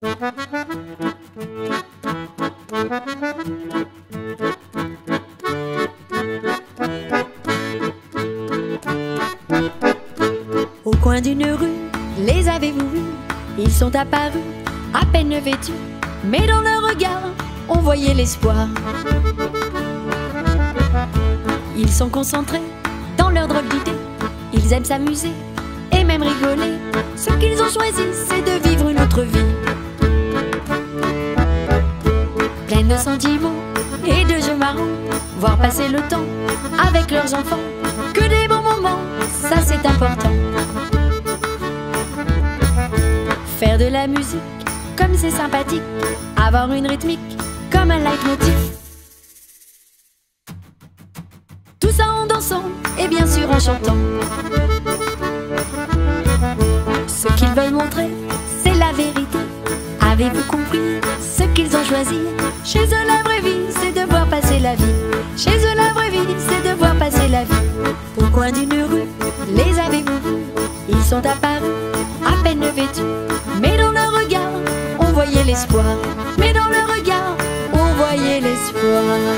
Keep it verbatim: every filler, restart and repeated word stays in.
Au coin d'une rue, les avez-vous vus? Ils sont apparus, à peine vêtus, mais dans leur regard, on voyait l'espoir. Ils sont concentrés dans leur drôle d'idée. Ils aiment s'amuser et même rigoler. Ce qu'ils ont choisi, c'est de vivre une autre vie, pleine de sentiments et de jeux marrants. Voir passer le temps avec leurs enfants, que des bons moments, ça c'est important. Faire de la musique, comme c'est sympathique. Avoir une rythmique, comme un leitmotiv. Tout ça en dansant, et bien sûr en chantant. Ce qu'ils veulent montrer, c'est la vérité. Avez-vous compris ce qu'ils ont choisi? Chez eux la vraie vie, c'est de voir passer la vie. Chez eux la vraie vie, c'est de voir passer la vie. Au coin d'une rue, les avez-vous vus? Ils sont apparus, à peine vêtus, mais dans leur regard, on voyait l'espoir. Mais dans leur regard, on voyait l'espoir.